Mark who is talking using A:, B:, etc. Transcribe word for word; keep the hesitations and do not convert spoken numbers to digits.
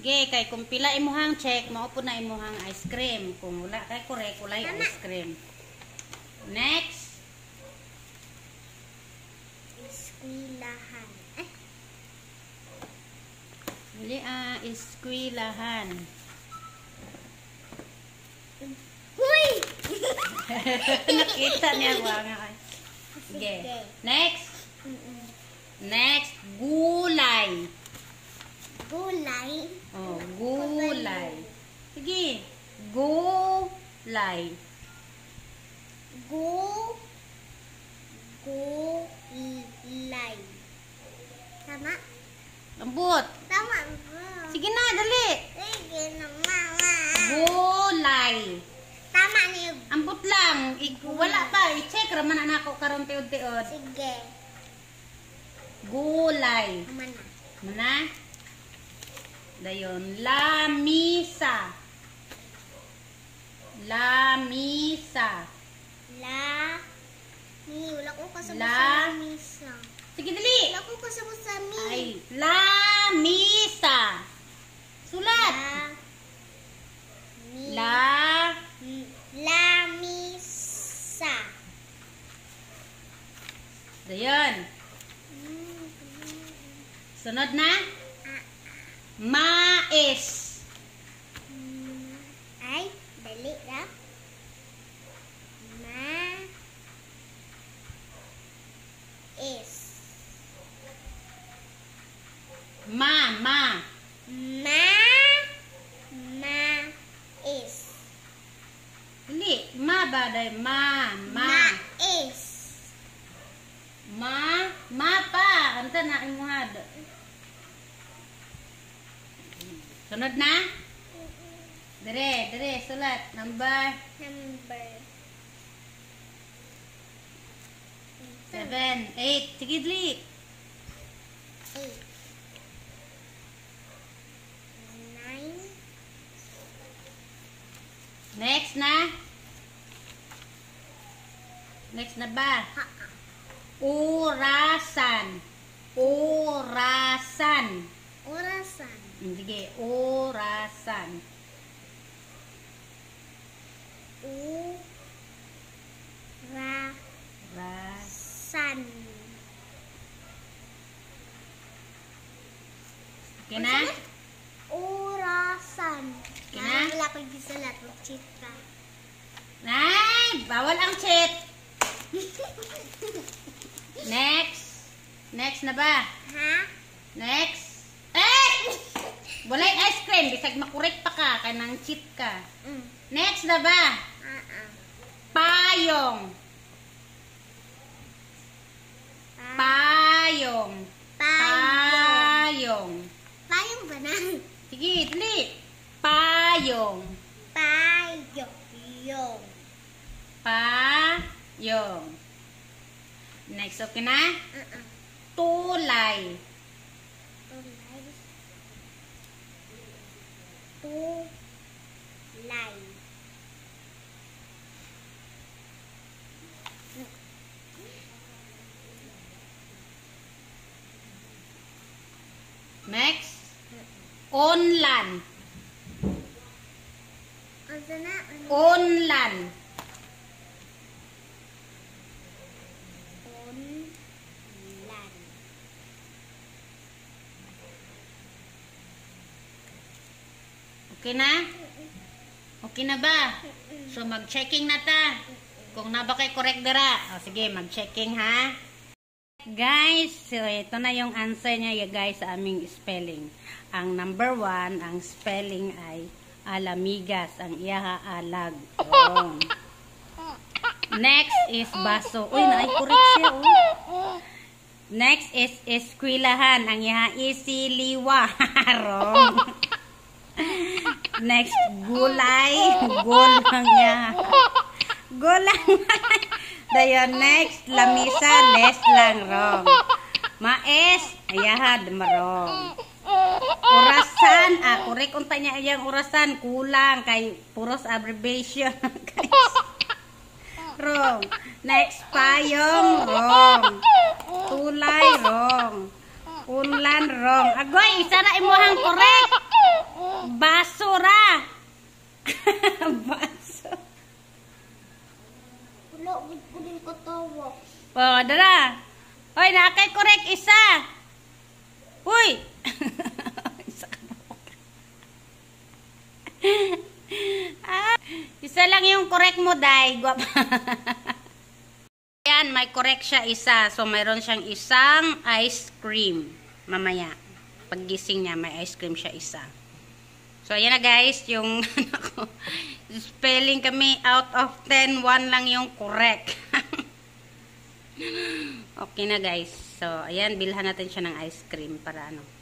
A: Sige, kay kung pila imuhang check, mao po na imuhang ice cream. Kung wala kay correct, wala yung ice cream. Next.
B: Eskwelahan. Eh.
A: Dili ah, eskwelahan.
B: Huy!
A: Nakita niya ba nga. Sige. Next. Next, gulay.
B: Gulay.
A: Oh, gulay. Sige. Gulay.
B: Go. Gulay. Tama?
A: Lambot.
B: Tama.
A: Sige na, dali.
B: Sige na, mama.
A: Gulay.
B: Tama niyo.
A: Ambot lang. I wala pa. I-check raman na ako karon tiod-tiod.
B: Sige.
A: Gulay.
B: Mana?
A: Mana? Dayon. Lamisa. Lamisa.
B: La. Ni, wala ko kasama
A: La.
B: sa lamisa.
A: Sige, dali.
B: Wala ko kasama sa mi.
A: Ay, lamisa. Sulat.
B: La. Mi.
A: La.
B: Lamisa.
A: Dayon. Sunod na. Mais.
B: Ay, dali na. Ma. Is.
A: Ma, ma.
B: Ma. Ma. Is.
A: Dili, ma ba day? Ma, ma.
B: Ma. Is.
A: Ma, ma pa. Anta na imuhad. Sunod na? Dire, dire, sulat. Number
B: Number.
A: seven, eight. Sige, dali.
B: Eight. Nine.
A: Next na. Next na ba?
B: Ha.
A: Orasan. Orasan.
B: Orasan.
A: Sige, orasan.
B: U. Ra.
A: Ra.
B: San.
A: Okay na?
B: Orasan.
A: Okay na?
B: Wala ko yung salat. Mag-cheat ka.
A: Ay, bawal ang cheat. Next. Next na ba?
B: Ha?
A: Next. Eh! Walay ice cream. Bisag makurek pa ka. Kanang cheat ka.
B: Mm.
A: Next na ba?
B: Uh-uh.
A: Payong. Payong. Payong.
B: Payong ba na?
A: Sige, dali. Payong.
B: Payong.
A: Payong. Next, okay na?
B: Uh-uh.
A: Tulay.
B: Tulay. Tulay.
A: Next. Onlan.
B: Ano na?
A: Onlan.
B: Onlan.
A: Okay na? Okay na ba? So, mag-checking na ta. Kung na ba kay correct dara. O, sige, mag-checking ha. Guys, so ito na yung answer niya guys sa aming spelling. Ang number one, ang spelling ay alamigas. Ang iyaha alag. Wrong. Next is baso. Uy, na-correct siya. Oh. Next is eskwelahan. Ang iyaha isiliwa. Wrong. Next, gulay. Gulang niya. Gulang. Dayon, next, lamisa, less lang, wrong. Mais, ayahad, marong. Orasan, ah, correct unta niya ayang orasan, kulang, kay puros abbreviation, guys. Wrong. Next, payong, wrong. Tulay, wrong. Unlan, wrong. Agoy, isa na imuhang correct. Basura. Baso.
B: Wala, wag ko din katawa.
A: Oh, dara. Hoy, nakay correct isa. Uy. Isa ka na. Ah, isa lang yung correct mo, Day. Guwapa. Ayan, may correct siya isa. So, mayroon siyang isang ice cream. Mamaya. Paggising niya, may ice cream siya isa. So, ayan na guys. Yung spelling kami out of ten. one lang yung correct. Okay na guys. So, ayan. Bilhan natin siya ng ice cream para ano.